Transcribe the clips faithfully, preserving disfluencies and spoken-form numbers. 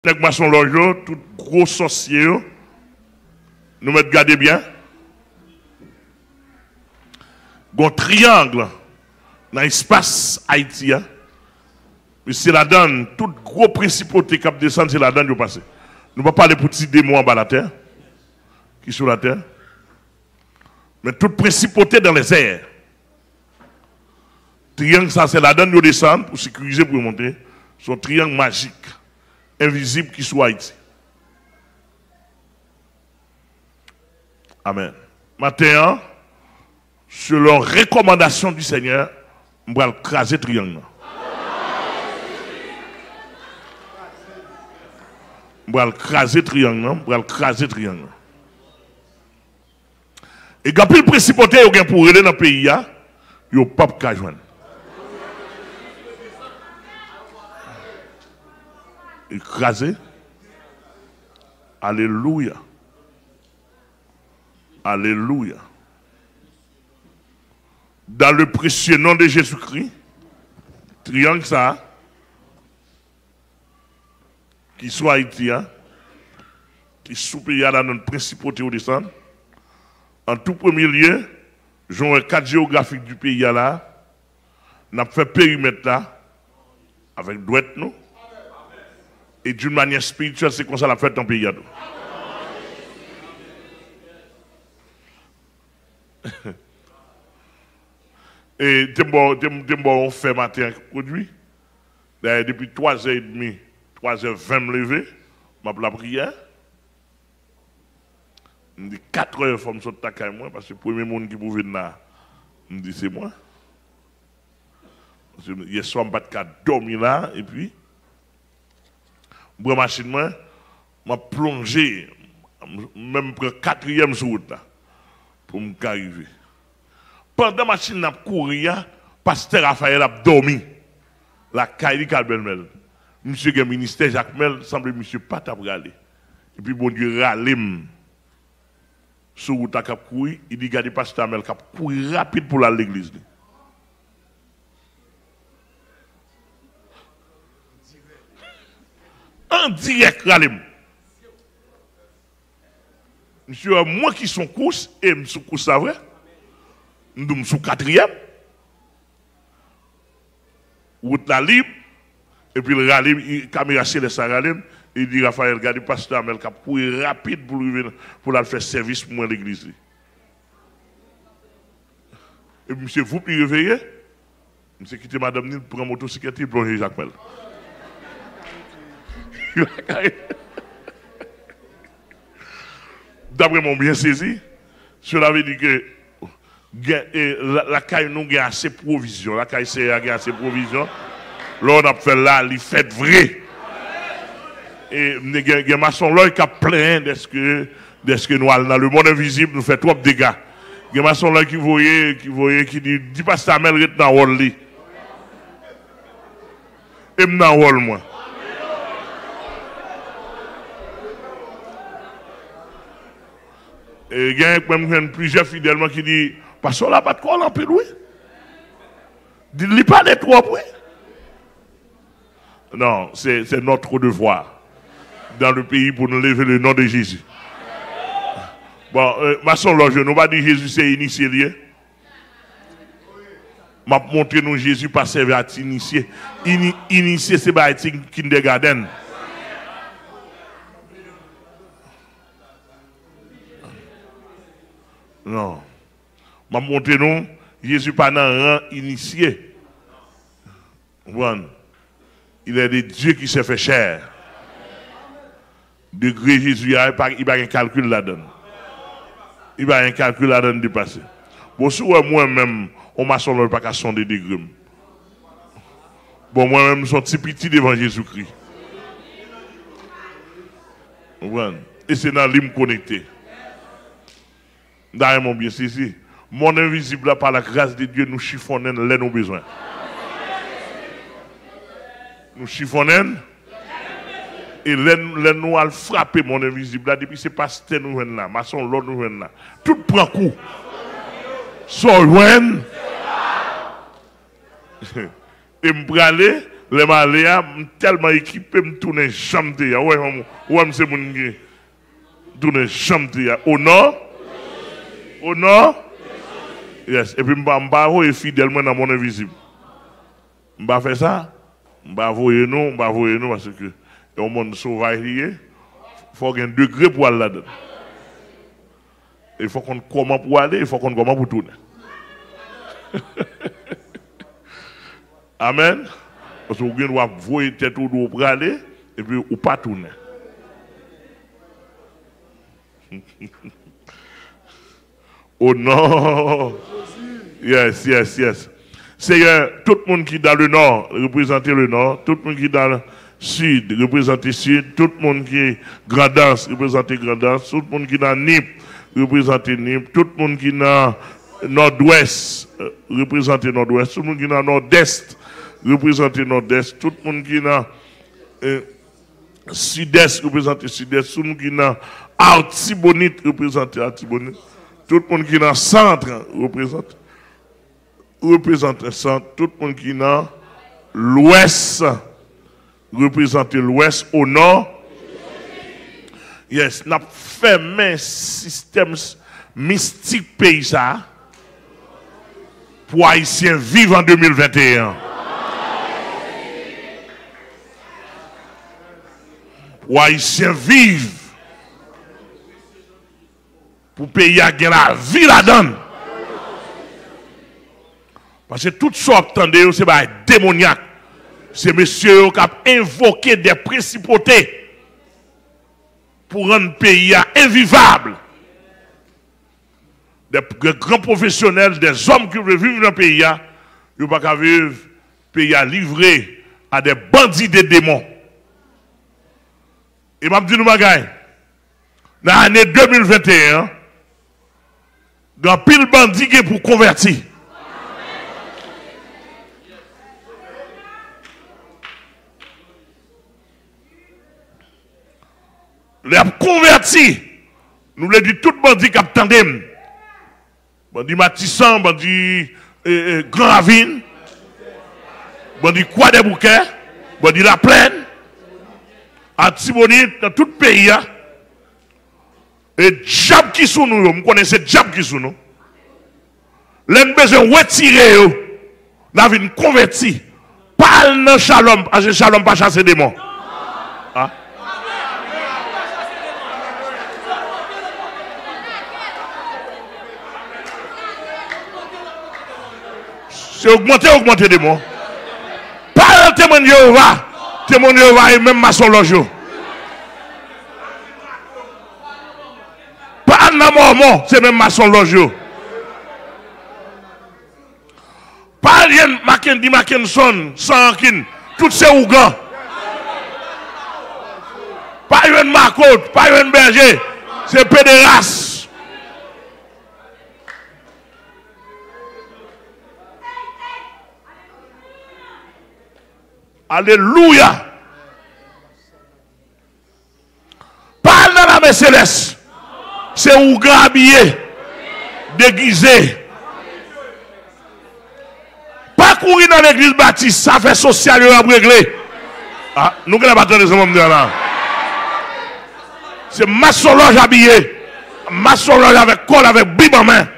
Nèg maçon lojo, tout gros sorcier, nous mettons garder bien. Un triangle dans l'espace Haïti. Mais c'est la donne, tout gros principauté qui descend, c'est la donne qui passe. Nous ne pouvons pas parler pour petits démons en bas de la terre, qui sont sur la terre. Mais toute principauté dans les airs. Triangle, ça, c'est la donne qui descend pour sécuriser, pour monter. C'est un triangle magique, invisible qui soit Haïti. Amen. Matin, selon recommandation du Seigneur, on va craser le triangle. On va craser le triangle. On va craser le triangle. Et quand le principauté est pour aller dans le pays, il n'y a pas de joindre. Écraser. Alléluia. Alléluia. Dans le précieux nom de Jésus-Christ, triangle ça, qui soit haïtien, qui sous-pays dans notre principauté au descend, en tout premier lieu, j'ai un cadre géographique du pays là, n'a fait périmètre là, avec douette nous, et d'une manière spirituelle, c'est comme ça la fête dans le pays là. Et on fait matin produit. Depuis trois heures trente, trois heures vingt me lever, ma la prière. Je dis quatre heures, il faut me sortir à moi, parce que le premier monde qui pouvait venir là, je dis c'est moi. Hier soir, je ne peux pas dormir là, et puis, je prends ma machine, je plongé, même pour le quatrième jour là, pour m'arriver. Pendant que la machine a couru, pasteur Raphaël a dormi. La Kaili Kalbelmel. Monsieur le ministère Jacques Mel semble monsieur pas t'abraler. Et puis bon Dieu ralem. Sur route à cap courir, il dit gardez pasteur Mel cap courir rapide pour aller à l'église. En direct ralem. Monsieur moi qui sont course et me sous course ça vrai. Nous sommes sous quatrième. Route la libre. Et puis le rallier, la caméra chez les Saralem, il dit Raphaël, regardez le pasteur Amel qui a couru rapide pour lui pour aller faire service pour moi à l'église. Et puis monsieur, vous puis réveiller. Monsieur quitte madame Nil pour un motocyclette et plonger Jacques Mel. D'après mon bien saisi, cela veut dire que la, la caille nous a assez de provisions. La caille c'est a assez de provisions. Là, on a fait là, il fait vrai. Et il y a maçon là qui a plein de ce que, de ce que nous allons dans le monde invisible, nous fait trop de dégâts. Il y a maçon là qui voyait, qui voyait, qui dit, dis pas ça, mais il est dans le rôle. Et je suis dans le rôle, moi. Et il y a même plusieurs fidèlement qui disent, parce qu'on n'a pas de quoi en peu, oui. Dis-lui pas des trois, oui. Non, c'est notre devoir dans le pays pour nous lever le nom de Jésus. Bon, euh, maçon, là, je ne vais pas dire Jésus c'est initié lié. Je vais montrer nous Jésus pas servir à initier. Ini, initié, c'est pas être kindergarten. Non. Je vais montrer nous Jésus pas dans un rang initié. One. Il est de Dieu qui s'est fait chair. Degré Jésus, il n'y a pas un calcul là-dedans. Il n'y a pas un calcul là-dedans dépassé. Bon, si moi-même, on m'a sonné pas qu'à son des degrés. Bon, moi-même, je suis un petit petit devant Jésus-Christ. Et c'est dans l'hymne connecté. D'ailleurs, mon bien, c'est ici. Mon invisible, par la grâce de Dieu, nous chiffonnons les nos besoins. Nous chiffonnons et les nous allons frapper mon invisible là depuis c'est pas ce nous là maçon l'autre nous là tout prend coup so loin et me braler Les Maléas, tellement équipé, me tourner chambre. Ouais, ouais, c'est mon qui tourner chambre. Au nord? Au nord? Yes. Et puis, je vais être fidèlement dans mon invisible. Je vais faire ça. Je vais envoyer nous, je vais envoyer nous parce que le monde sauvage, il faut qu'il y ait un degré pour aller là-dedans. Il faut qu'on comment pour aller, il faut qu'on comment pour tourner. Amen. Parce que vous doit voir tête ou pour aller et puis ou pas tourner. Oh non. Yes, yes, yes. Seigneur, tout le monde qui est dans le nord, représente le nord. Tout le monde qui est dans le sud, représente le sud. Tout le monde qui est Grandance, représente Grandance. Tout le monde qui est dans Nip, représente Nip. Tout le monde qui est dans nord-ouest, représente nord-ouest. Tout le monde qui est dans nord-est, représente nord-est. Tout le monde qui est dans euh, sud-est, représente sud-est. Tout le monde qui est dans Artibonite, représente Artibonite. Tout le monde qui est dans le centre, représente représente le centre. Tout le monde qui est dans l'ouest, représente l'ouest. Au nord, yes, n'a fait un système mystique pays ça pour Haïtiens vivre en deux mille vingt et un. Pour Haïtiens vivre. Pour pays à gagner la vie là-dedans. Parce que tout ça, attendez, c'est pas démoniaque. C'est monsieur qui a invoqué des principautés pour rendre le pays invivable. Des grands professionnels, des hommes qui veulent vivre dans le pays, ils ne peuvent pas vivre le pays livré à des bandits des démons. Et je dis nous bagaille. Dans l'année deux mille vingt et un, il y a pile bandit qui est pour convertir. Les convertis, nous les dit tout bandit qui attendent. Bandit Matissan, bandit eh, eh, Grand Ravine, bandit Croix des Bouquets, bandit La Plaine, Artibonite, dans tout le pays. Et diable qui sont nous, vous connaissez diable qui sont nous. Les besoin de retirer, la vie convertie. Parle dans Shalom, parce que Shalom pas chasser des démons. Ah? C'est augmenter, augmenter des mots. Pas témoin de Jéhovah. Témoin de Jéhovah et même maçon logio. Pas la mormon, c'est même maçon logio. Pas rien Mackenzie Mackinson, Sankin, tout ces Ougans. Pas rien Marcot, pas rien Berger, c'est pédéras. Alléluia. Parle dans la main céleste. C'est où habillé, déguisé. Pas courir dans l'église baptiste, ça fait social, il a réglé. Ah, nous ne pas attendre ce moment là. C'est maçonloge habillé. Maçonloge avec col, avec bible en main.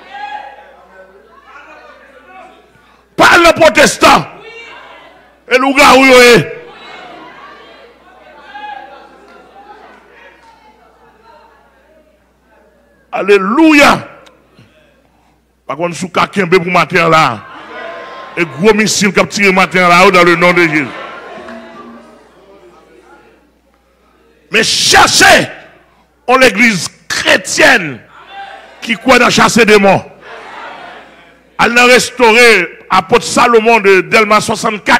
Parle le protestant. Et le gars où il est. Alléluia. Par contre, sous quelqu'un pour matin là. Et gros missile qui a tiré matin là dans le nom de Jésus. Mais cherchez en l'église chrétienne qui croit dans chasser des morts. Elle a restauré apôtre Salomon de Delma soixante-quatre.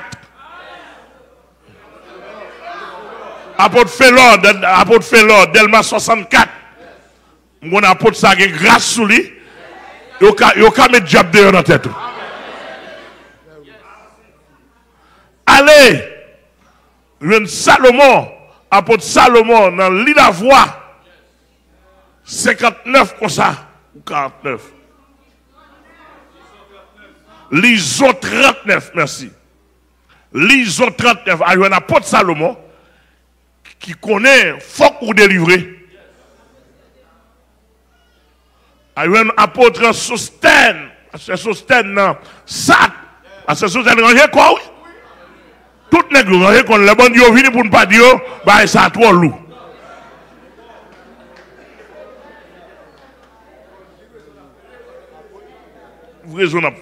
Apôtre Félor, apôtre Félor, Delma soixante-quatre. Mon apôtre ça a grâce sous lui. Il n'y a qu'à mettre diable dehors dans la tête. Allez, le Salomon, apôtre Salomon, dans l'île la voix, cinquante-neuf comme ça, ou quarante-neuf. L'I S O trente-neuf, merci. Lisons trente-neuf, à un apôtre Salomon qui connaît faut pour délivrer. À un apôtre Sostène, c'est Sostène, non, ça, c'est Sostène, rangé quoi, oui? Tout les gens rangé qu'on le bon Dieu vient pour ne pas dire, bah, ça trop lourd. Raisonnable.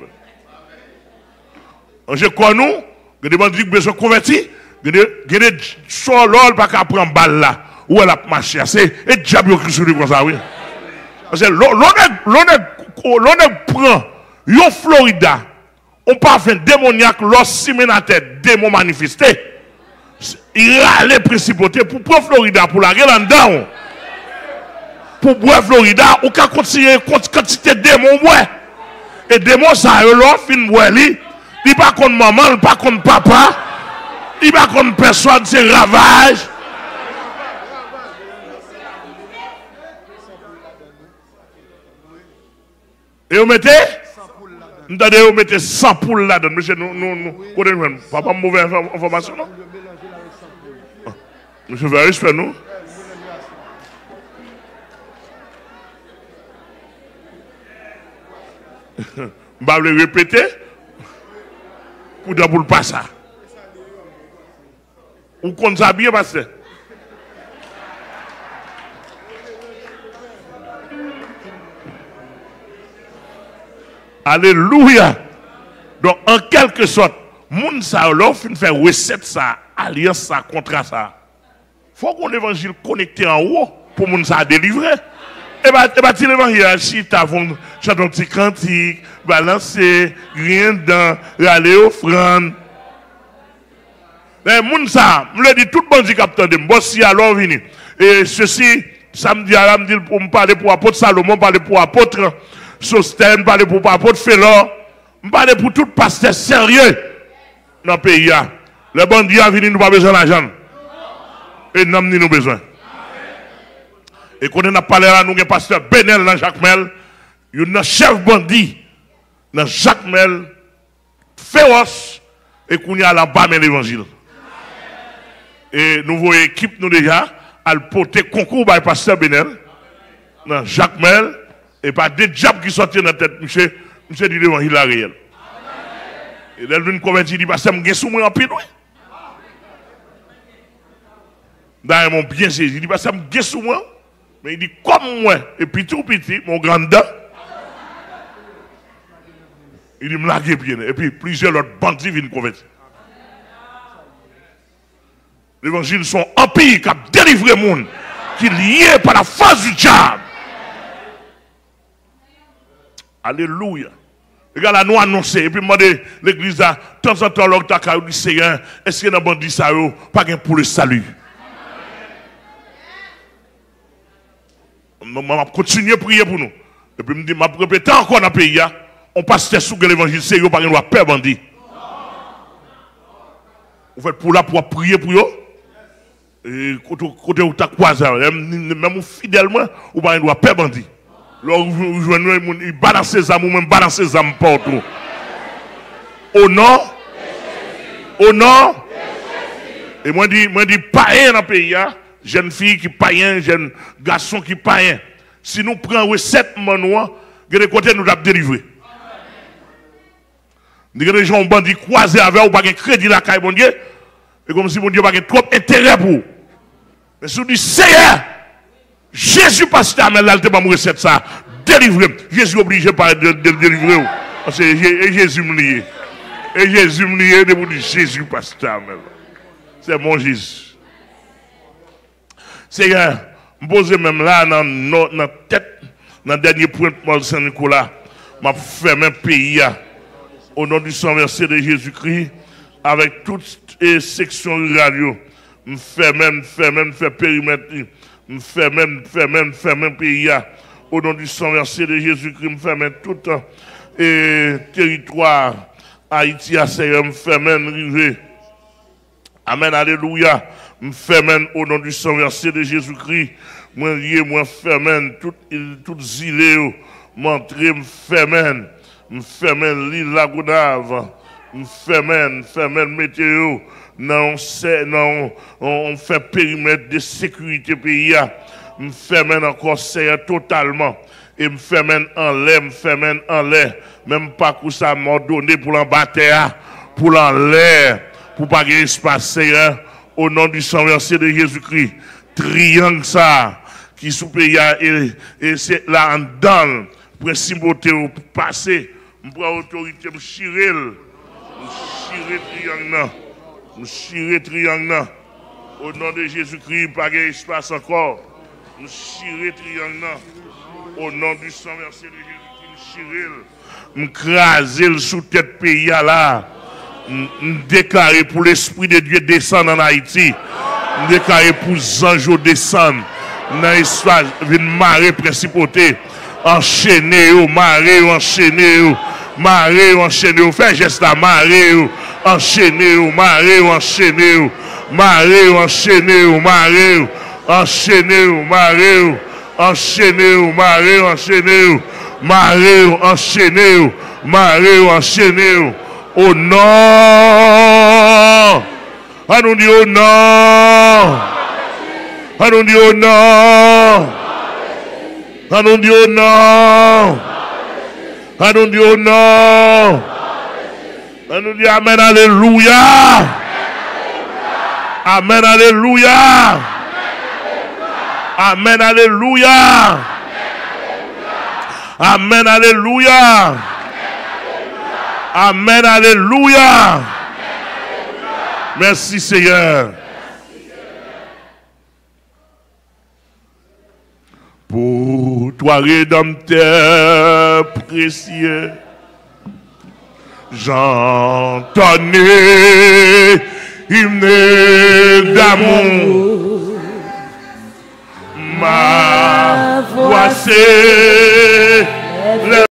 Je connais nous, que des bandits qui besoin convertis, que des gens qui pas qu'à prendre balle là, où elle a marché. C'est et diable qui sourit comme ça, oui. Parce que l'on prend, yon Florida, on pas fait démoniaque, l'os siménateur, démon manifesté. Il a les principautés pour prendre Florida, pour la regarder dedans. Pour boire Florida, ou qu'à continuer quantité de démons, ouais. Et démons, ça, l'on fin boire li. Il pas contre maman, il pas contre papa. Il pas contre personne, c'est ravage. Et vous mettez Entendez, vous mettez cent poules là-dedans. Monsieur, nous, nous, nous, pas mauvaise information, non? Monsieur Varis, fait nous. Je vais le répéter. Pour ne pas ça. Ou qu'on ça bien passé. Alléluia. Donc, en quelque sorte, moun sa l'offre fait recette ça, alliance ça, contrat ça. Faut qu'on l'évangile connecté en haut pour moun sa délivrer. Et bien, et bien, l'évangile, si tu as chanté un petit cantique, balancer, rien dans, aller offrande. Mais moun sa, je le dis, tout le monde dit capteur de moi, si alors vini. Et ceci, samedi à l'âme, pour me parler pour apôtre Salomon, parler pour apôtre Sostène, parler pour apôtre Félor, parler pour tout pasteur sérieux dans le pays. Les bandits à venir, nous pas besoin d'argent. Et nous n'avons pas besoin. Et quand on a parlé là, nous avons pasteur Benel dans Jacques Mel, il y a un chef bandit dans Jacques Mel, féroce, et qu'on y a là-bas l'évangile. Et nous voyons l'équipe nous déjà, à porter concours par le pasteur Benel, dans Jacques Mel, et pas des diables qui sortent dans la tête, monsieur, monsieur dit l'évangile à réel. Et là, il converti, il dit, pasteur, je suis en pile, oui. D'ailleurs, mon bien saisi, il dit, pasteur, je suis moi. Mais il dit, comme moi, et puis tout petit, mon grand dent, il dit, me laguer bien. Et puis plusieurs autres bandits viennent convertir. L'évangile sont empires qui ont délivré le monde, qui est lié par la force du diable. Alléluia. Regarde là, nous annoncer, et puis demander l'église, de temps en temps, l'autre a dit, Seigneur, est-ce que dans le bandit, ça pas pour le salut? Je vais continuer à prier pour nous. Et puis je me dis, je vais répéter encore dans le pays, on passe sous l'évangile, c'est eux, pas de peur bandit. Vous faites pour là, pour prier pour eux. Et côté où tu as croisé, même fidèlement, vous pas de peur bandit. Là, vous jouez, ils balancent ses âmes, ou même balancent ses âmes partout. Au nom, au nom, et moi je dis, moi je dis, pas dans le pays, jeune fille qui païen, jeune garçon qui païen. Si nous prenons recette manoir, de côté nous avons délivré. Nous avons des gens bandits croisés avec ou pas de crédit la caille, bon Dieu. Et comme si mon Dieu n'a pas trop intérêt pour. Mais si vous dites, Seigneur, Jésus passe à la pas me recette ça, délivré. Jésus est obligé de délivrer. Parce que Jésus me lié. Et Jésus me lié de vous dire, Jésus passe à c'est mon Jésus. Seigneur, je me pose même là dans la tête, dans le dernier point de Saint-Nicolas, je fais même pays au nom du sang versé de Jésus-Christ, avec toutes les sections rurales, je fais même, fais même, fais périmètre, je fais même, fais même, fais même pays au nom du sang versé de Jésus-Christ, je fais même tout le territoire Haïti à Seigneur, je fais même river. Amen, alléluia. Je fais même au nom du sang versé de Jésus-Christ. Moi, lié, moi, fais même toutes îles, m'entrer, me fais même. Je fais même l'île Lagounave. Fermez, fermez, mettez-vous. Non, non, on fait périmètre de sécurité pays. Je ferme encore ça totalement. Et me ferme en l'air, me ferme en l'air. Même pas que ça m'a donné pour l'embattre, pour l'air, pour pas qu'il espace. Au nom du sang versé de Jésus-Christ. Triangle ça, qui sous pays et, et c'est là en dedans. Principauté au passé. Je prends autorité, je chirer. Je chirer triangle. Je chirer triangle. Au nom de Jésus-Christ, pas d'espace encore. Je chirer triangle. Au nom du sang versé de Jésus-Christ, je chirer. Je craser sous tête pays là. Je déclarer pour l'Esprit de Dieu descendre en Haïti. Je déclarer pour les anges descendre. Dans l'espace, une marée principauté. Enchaîner, marée, enchaîner, marée, enchaîner. Fais geste à marée, enchaîner, marée, enchaîner, marée, enchaîner, marée, enchaîner, marée, enchaîner, marée, enchaîner, marée, enchaîner, marée, enchaîner. Au nom, à nous dire au nom, à nous dire au nom. Allons Dieu au nom. Allons Dieu au nom. Allons Dieu Amen, alléluia. Amen, alléluia. Amen, alléluia. Amen, alléluia. Amen, alléluia. Merci Seigneur. Pour toi, rédempteur précieux, j'entendais hymne d'amour. Ma voix c'est